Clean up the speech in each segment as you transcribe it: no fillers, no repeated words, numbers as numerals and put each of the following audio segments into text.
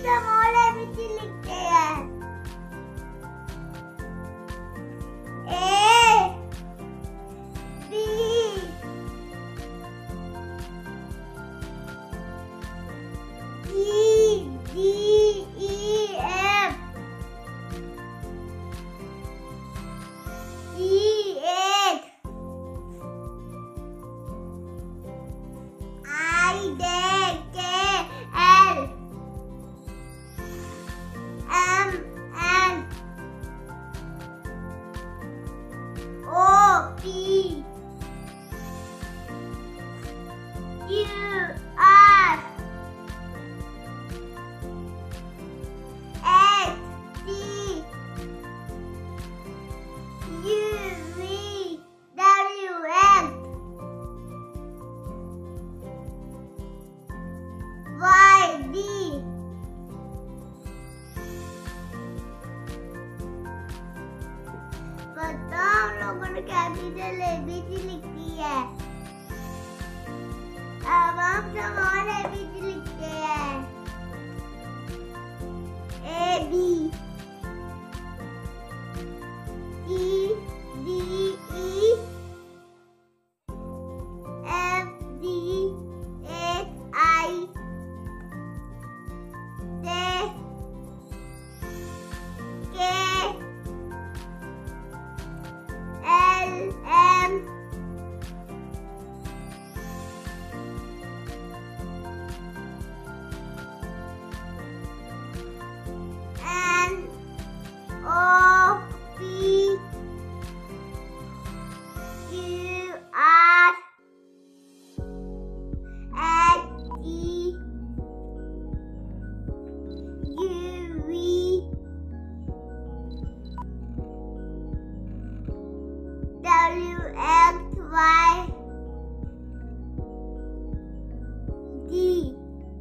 Small ABC लिखते हैं। A B C D E F G H I J K L M N O P Q R S T U V W X Y D बताओ हम लोगों ने capital ABC लिखी है। अब हम स्मॉल एबीसी लिखते हैं। A B C D E F G H I J K L M N O P Q R S T U V W X Y D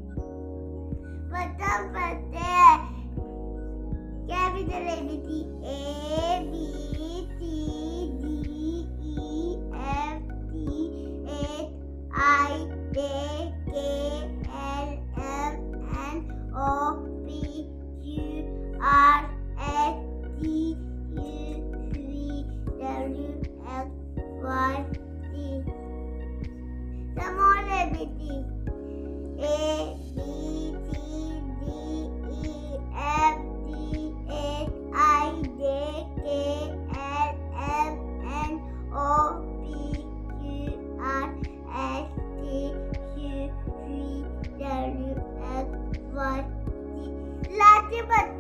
बता पढ़ते हैं। Capital ABC A B C D E F G H I J K L M N O P Q R S T U V W X Y Z small ABC A B C D E F G H I J K L M N O P Q R S T U V W X Y Z last